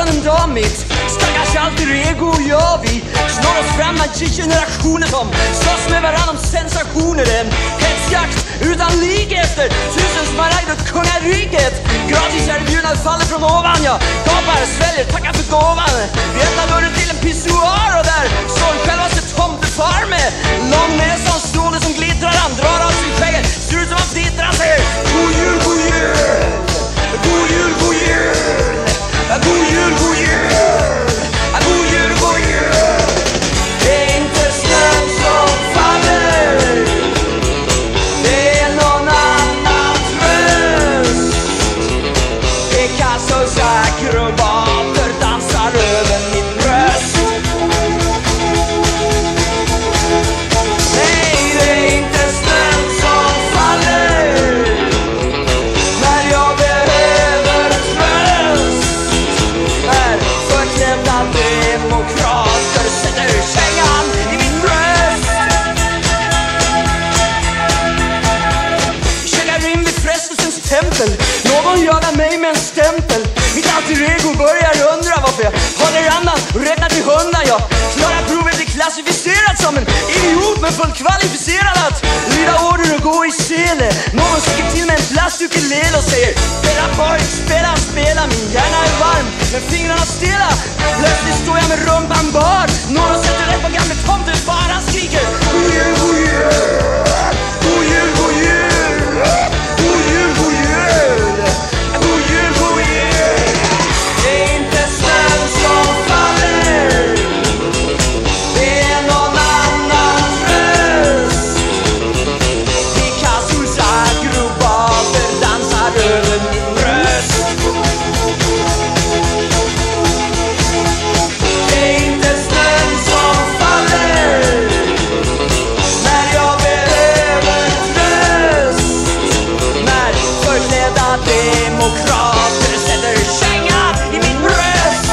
en dag mitt. Stackars alter ego gör vi. Snår oss fram i generationer som slåss med varann om sensationer. En hetsjakt utan lik efter tusen smaragd och kungariket. Gratis erbjudna faller från ovan. Jag gapar, sväljer, tackar för gåvan. Vi öppnar dörren till en pissoar och där står självaste tomtefar med lång näsa och stråle som glittrar. Han drar av sig skägget, ser ut som han fnittrar. Han säger god jul, god jul. God jul, god jul. God jul, god jul. God jul, god jul. Det är inte snön som faller, det är någon annans röst. Picassos akrobater dansar över mitt bröst. Nej, det är inte snön som faller när jag behöver tröst. När förklädda demokrater sätter kängan i mitt bröst. Checkar in vid frestelsens tempel. Någon jagar mig med en stämpel. Mitt alter ego börjar undra varför jag håller andan och räknar till 100. Jag klarar provet är klassificerat som en idiot men fullt kvalificerad att lyda order och gå i sele. Någon sticker till med en plastukulele och säger spela pojk, spela, spela. Min hjärna är varm men fingrarna stela. Plötsligt står jag med rumpan bar. Någon sätter rätt på gamle tomten bar. Han skriker god jul, god jul. God jul, god jul. God jul, god jul. God jul, god jul. Det är inte snön som faller, det är någon annans röst. Picassos akrobater dansar över mitt bröst. Det är inte snön som faller när jag behöver tröst. När förklädda demokrater sätter känga i mitt bröst.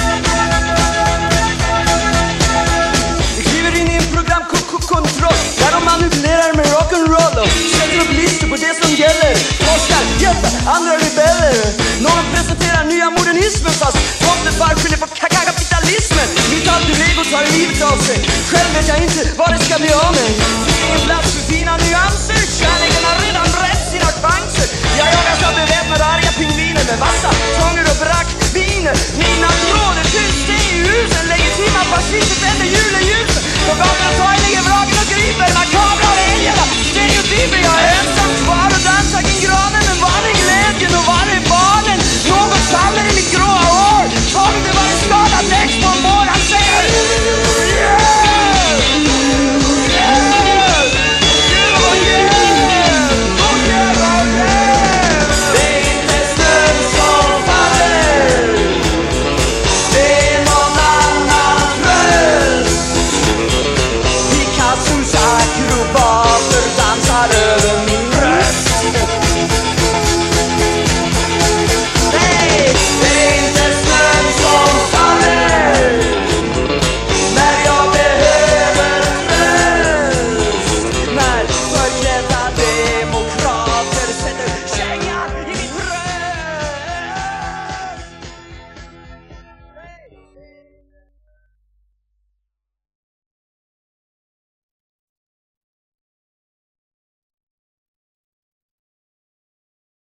Vi kliver in i en programkontroll där de manipulerar med rock'n'roll och sätter upp listor på det som gäller. Forskar, hjälper andra rebeller. Någon presenterar nya modernismen fast tomtefar skyller på kapitalismen. Mitt alter ego tar livet av sig. Själv vet jag inte vad det ska bli av mig.